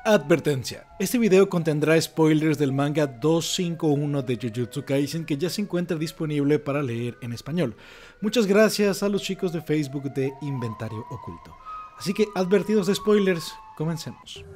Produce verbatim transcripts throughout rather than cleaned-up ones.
Advertencia, este video contendrá spoilers del manga doscientos cincuenta y uno de Jujutsu Kaisen que ya se encuentra disponible para leer en español. Muchas gracias a los chicos de Facebook de Inventario Oculto. Así que, advertidos de spoilers, comencemos.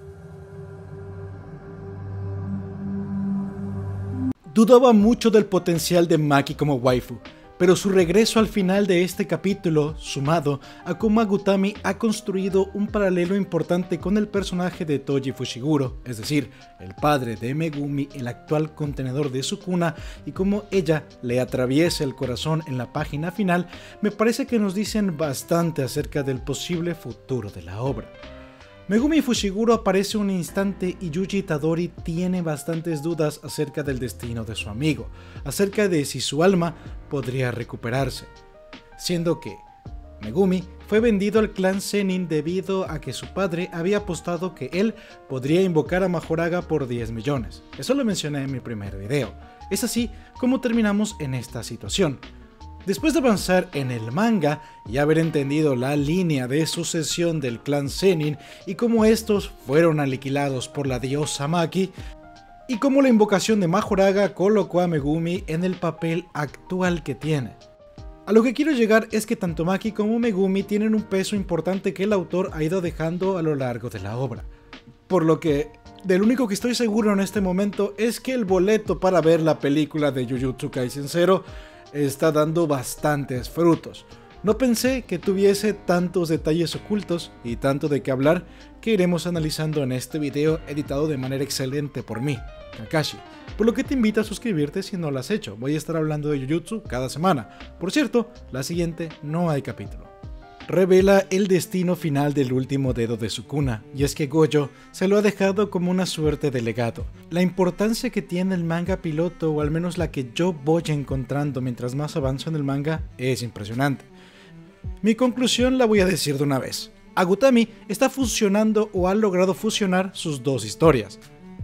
Dudaba mucho del potencial de Maki como waifu, pero su regreso al final de este capítulo, sumado a cómo Agutami ha construido un paralelo importante con el personaje de Toji Fushiguro, es decir, el padre de Megumi, el actual contenedor de Sukuna, y cómo ella le atraviesa el corazón en la página final, me parece que nos dicen bastante acerca del posible futuro de la obra. Megumi Fushiguro aparece un instante y Yuji Itadori tiene bastantes dudas acerca del destino de su amigo, acerca de si su alma podría recuperarse, siendo que Megumi fue vendido al clan Zenin debido a que su padre había apostado que él podría invocar a Majoraga por diez millones. Eso lo mencioné en mi primer video. Es así como terminamos en esta situación. Después de avanzar en el manga y haber entendido la línea de sucesión del clan Zenin y cómo estos fueron aniquilados por la diosa Maki, y cómo la invocación de Majoraga colocó a Megumi en el papel actual que tiene. A lo que quiero llegar es que tanto Maki como Megumi tienen un peso importante que el autor ha ido dejando a lo largo de la obra. Por lo que, del único que estoy seguro en este momento es que el boleto para ver la película de Jujutsu Kaisen Zero está dando bastantes frutos. No pensé que tuviese tantos detalles ocultos y tanto de qué hablar que iremos analizando en este video editado de manera excelente por mí, Kakashi. Por lo que te invito a suscribirte si no lo has hecho. Voy a estar hablando de Jujutsu cada semana. Por cierto, la siguiente no hay capítulo. Revela el destino final del último dedo de Sukuna, y es que Gojo se lo ha dejado como una suerte de legado. La importancia que tiene el manga piloto, o al menos la que yo voy encontrando mientras más avanzo en el manga, es impresionante. Mi conclusión la voy a decir de una vez. Agutami está fusionando o ha logrado fusionar sus dos historias.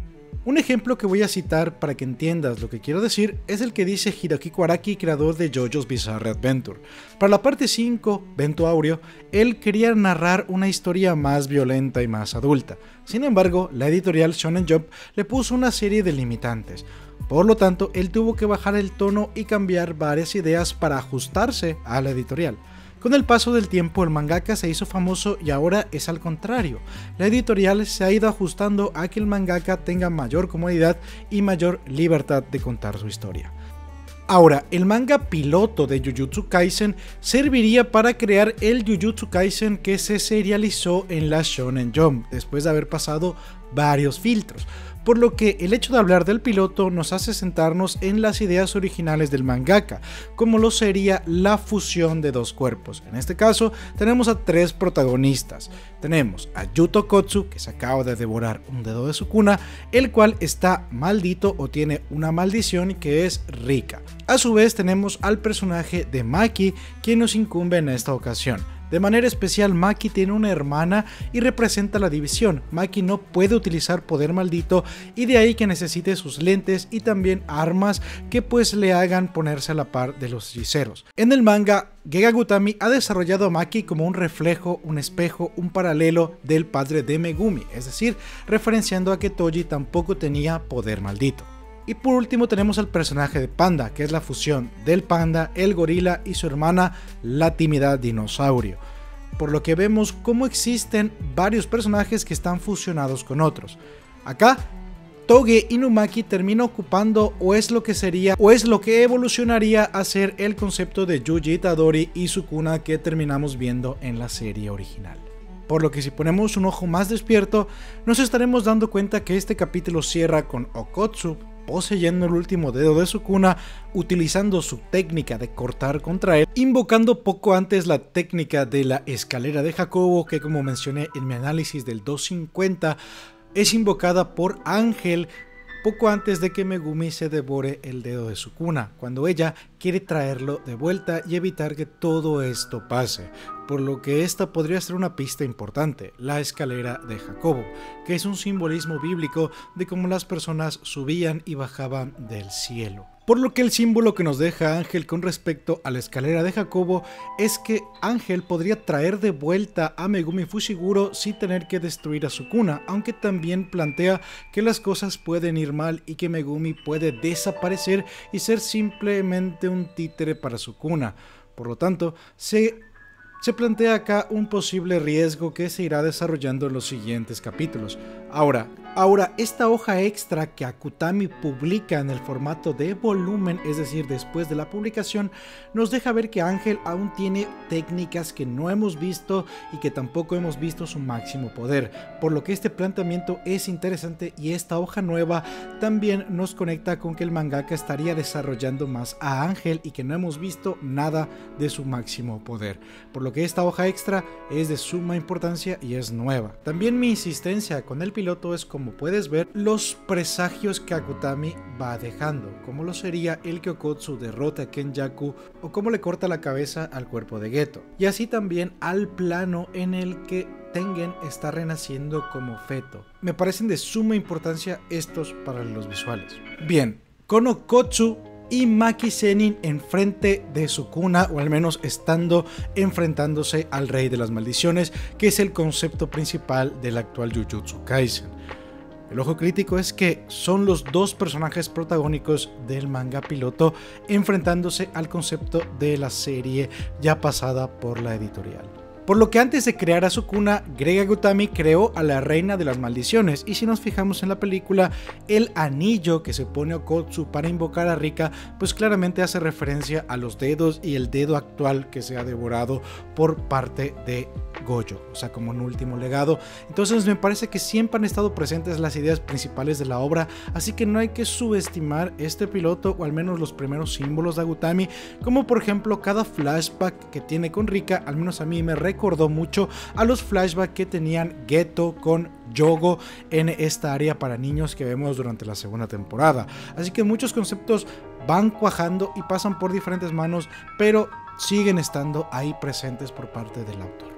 Un ejemplo que voy a citar para que entiendas lo que quiero decir es el que dice Hirohiko Araki, creador de JoJo's Bizarre Adventure. Para la parte cinco, Vento Aureo, él quería narrar una historia más violenta y más adulta. Sin embargo, la editorial Shonen Jump le puso una serie de limitantes. Por lo tanto, él tuvo que bajar el tono y cambiar varias ideas para ajustarse a la editorial. Con el paso del tiempo, el mangaka se hizo famoso y ahora es al contrario. La editorial se ha ido ajustando a que el mangaka tenga mayor comodidad y mayor libertad de contar su historia. Ahora, el manga piloto de Jujutsu Kaisen serviría para crear el Jujutsu Kaisen que se serializó en la Shonen Jump, después de haber pasado varios filtros. Por lo que el hecho de hablar del piloto nos hace sentarnos en las ideas originales del mangaka, como lo sería la fusión de dos cuerpos. En este caso tenemos a tres protagonistas. Tenemos a Yuto Kotsu, que se acaba de devorar un dedo de Sukuna, el cual está maldito o tiene una maldición que es Rika. A su vez tenemos al personaje de Maki, quien nos incumbe en esta ocasión. De manera especial, Maki tiene una hermana y representa la división. Maki no puede utilizar poder maldito y de ahí que necesite sus lentes y también armas que pues le hagan ponerse a la par de los hechiceros. En el manga, Gege Agutami ha desarrollado a Maki como un reflejo, un espejo, un paralelo del padre de Megumi, es decir, referenciando a que Toji tampoco tenía poder maldito. Y por último tenemos al personaje de Panda, que es la fusión del panda, el gorila y su hermana, la tímida dinosaurio. Por lo que vemos cómo existen varios personajes que están fusionados con otros. Acá, Toge Inumaki termina ocupando o es lo que sería o es lo que evolucionaría a ser el concepto de Yuji Itadori y Sukuna que terminamos viendo en la serie original. Por lo que si ponemos un ojo más despierto, nos estaremos dando cuenta que este capítulo cierra con Okotsu poseyendo el último dedo de Sukuna, utilizando su técnica de cortar contra él, invocando poco antes la técnica de la escalera de Jacobo, que como mencioné en mi análisis del doscientos cincuenta, es invocada por Ángel poco antes de que Megumi se devore el dedo de Sukuna, cuando ella quiere traerlo de vuelta y evitar que todo esto pase. por lo que esta podría ser una pista importante, la escalera de Jacobo, que es un simbolismo bíblico de cómo las personas subían y bajaban del cielo. Por lo que el símbolo que nos deja Ángel con respecto a la escalera de Jacobo es que Ángel podría traer de vuelta a Megumi Fushiguro sin tener que destruir a Sukuna, aunque también plantea que las cosas pueden ir mal y que Megumi puede desaparecer y ser simplemente un títere para Sukuna. Por lo tanto, se... Se plantea acá un posible riesgo que se irá desarrollando en los siguientes capítulos. Ahora, ahora esta hoja extra que Akutami publica en el formato de volumen, es decir, después de la publicación, nos deja ver que Ángel aún tiene técnicas que no hemos visto y que tampoco hemos visto su máximo poder, por lo que este planteamiento es interesante y esta hoja nueva también nos conecta con que el mangaka estaría desarrollando más a Ángel y que no hemos visto nada de su máximo poder, por lo que esta hoja extra es de suma importancia y es nueva. También mi insistencia con el piloto es, como puedes ver, los presagios que Akutami va dejando, como lo sería el que Okotsu derrota a Kenjaku o cómo le corta la cabeza al cuerpo de Geto, y así también al plano en el que Tengen está renaciendo como feto. Me parecen de suma importancia estos paralelos visuales. Bien, con Okotsu y Maki Zenin enfrente de Sukuna, o al menos estando enfrentándose al Rey de las Maldiciones, que es el concepto principal del actual Jujutsu Kaisen. El ojo crítico es que son los dos personajes protagónicos del manga piloto enfrentándose al concepto de la serie ya pasada por la editorial. Por lo que antes de crear a Sukuna, Greg Akutami creó a la Reina de las Maldiciones, y si nos fijamos en la película, el anillo que se pone Okotsu para invocar a Rika pues claramente hace referencia a los dedos y el dedo actual que se ha devorado por parte de Gojo, o sea, como un último legado. Entonces me parece que siempre han estado presentes las ideas principales de la obra, así que no hay que subestimar este piloto, o al menos los primeros símbolos de Akutami, como por ejemplo cada flashback que tiene con Rika. Al menos a mí me recordó mucho a los flashbacks que tenían Geto con Yogo en esta área para niños que vemos durante la segunda temporada. Así que muchos conceptos van cuajando y pasan por diferentes manos, pero siguen estando ahí presentes por parte del autor.